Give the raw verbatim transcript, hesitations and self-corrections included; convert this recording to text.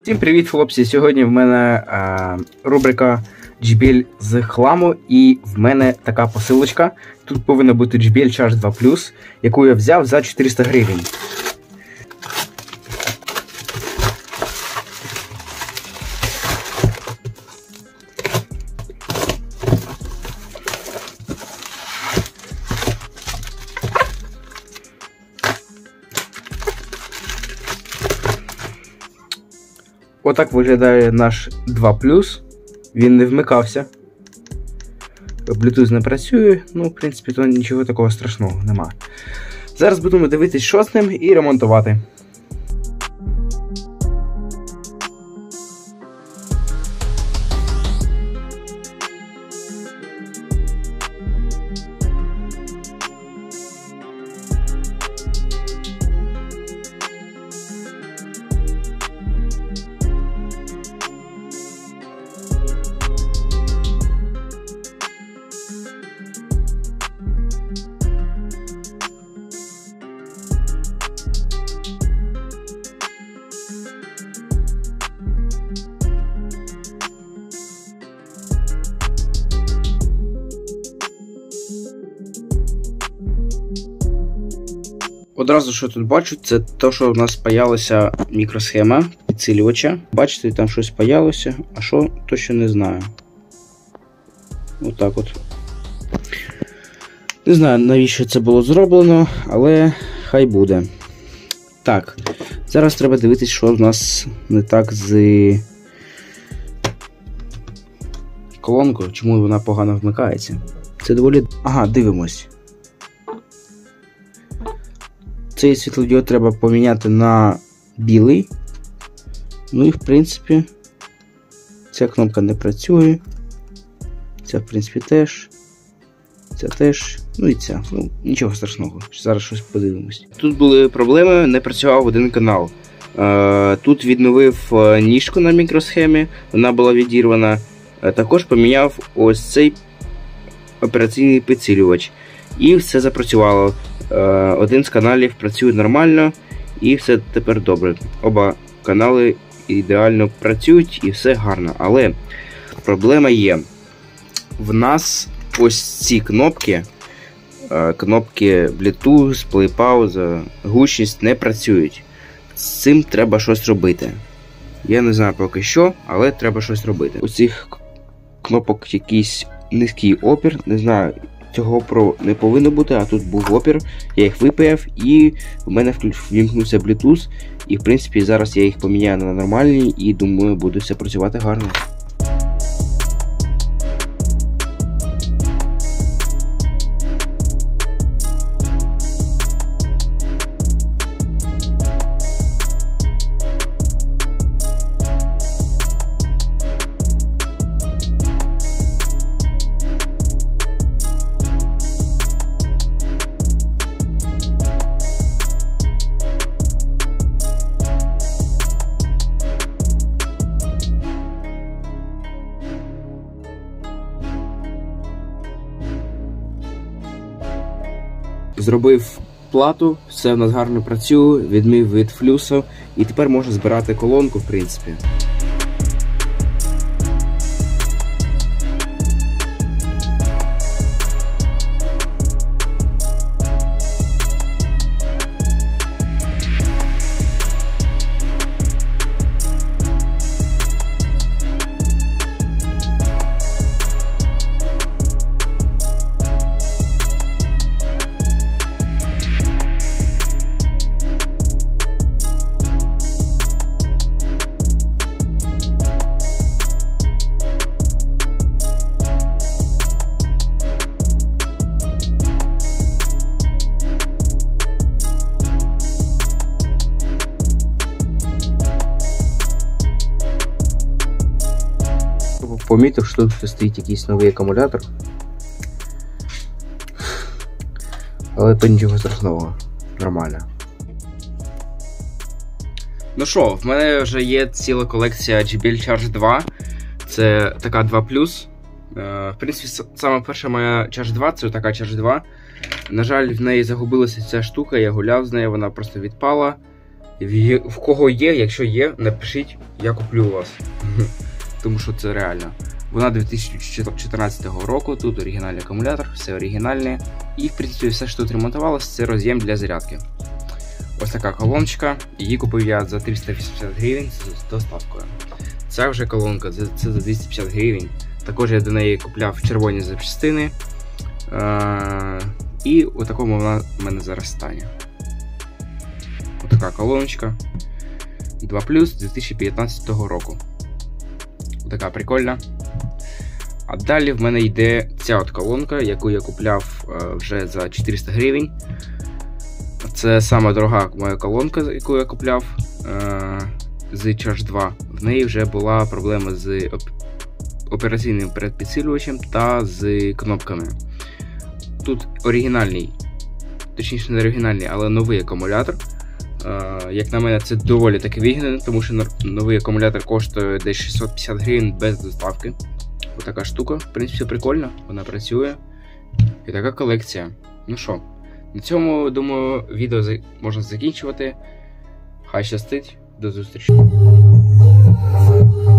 Всім привіт, хлопці! Сьогодні в мене е, рубрика джей бі ел з хламу, і в мене така посилочка. Тут повинна бути джей бі ел Charge два плюс, яку я взяв за чотириста гривень. Отак виглядає наш два плюс. Він не вмикався. Bluetooth не працює, ну, в принципі, то нічого такого страшного нема. Зараз будемо дивитись, що з ним, і ремонтувати. Одразу, що тут бачу, це те, що у нас паялася мікросхема підсилювача. Бачите, там щось паялося, а що, точно не знаю. Отак от. Не знаю, навіщо це було зроблено, але хай буде. Так, зараз треба дивитися, що в нас не так з колонкою, чому вона погано вмикається. Це доволі... Ага, дивимось. Цей світлодіод треба поміняти на білий. Ну і в принципі ця кнопка не працює. Ця в принципі теж. Ця теж. Ну і ця. Ну, нічого страшного. Зараз щось подивимось. Тут були проблеми, не працював один канал. Тут відновив ніжку на мікросхемі, вона була відірвана. Також поміняв ось цей операційний підсилювач. І все запрацювало. Один з каналів працює нормально і все тепер добре. Оба канали ідеально працюють і все гарно. Але проблема є. В нас ось ці кнопки, кнопки Bluetooth, Play Pause, гучність не працюють. З цим треба щось робити. Я не знаю поки що, але треба щось робити. У цих кнопок якийсь низький опір, не знаю. Цього опору не повинно бути, а тут був опір, я їх випаяв і в мене ввімкнувся Bluetooth. І в принципі зараз я їх поміняю на нормальні і думаю, буде все працювати гарно. Зробив плату, все в нас гарно працює, відмив від флюсу і тепер можна збирати колонку, в принципі. Помітив, що тут стоїть якийсь новий акумулятор. Але то нічого страшного. Нормально. Ну що, в мене вже є ціла колекція джей бі ел Charge два. Це така два плюс. В принципі, саме перша моя Charge два, це така Charge два. На жаль, в неї загубилася ця штука, я гуляв з нею, вона просто відпала. В кого є, якщо є, напишіть, я куплю у вас. Тому що це реально. Вона дві тисячі чотирнадцятого року, тут оригінальний акумулятор, все оригінальне. І, в принципі, все, що тут ремонтувалося, це роз'єм для зарядки. Ось така колоночка, її купив я за триста вісімдесят гривень з доставкою. Ця вже колонка, це за двісті п'ятдесят гривень. Також я до неї купляв червоні запчастини. Е і у такому вона в мене зараз стане. Ось така колоночка. два плюс дві тисячі п'ятнадцятого року. Ось така прикольна. А далі в мене йде ця от колонка, яку я купляв е вже за чотириста гривень. Це сама дорога моя колонка, яку я купляв е з Charge два. В неї вже була проблема з оп операційним передпідсилювачем та з кнопками. Тут оригінальний, точніше не оригінальний, але новий акумулятор. Е як на мене, це доволі таки вигідно, тому що новий акумулятор коштує десь шістсот п'ятдесят гривень без доставки. Ось така штука, в принципі, прикольна, вона працює. І така колекція. Ну що, на цьому, думаю, відео можна закінчувати. Хай щастить, до зустрічі.